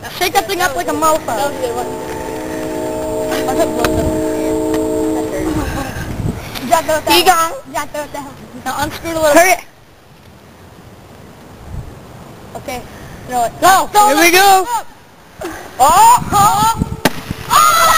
Shake that thing up like a mofo. That was a good one. I took both of them. Just throw it down. Just throw it down. Now unscrew the little... Hurry. Okay, throw it. Go! Here we go! Oh! Oh! Oh!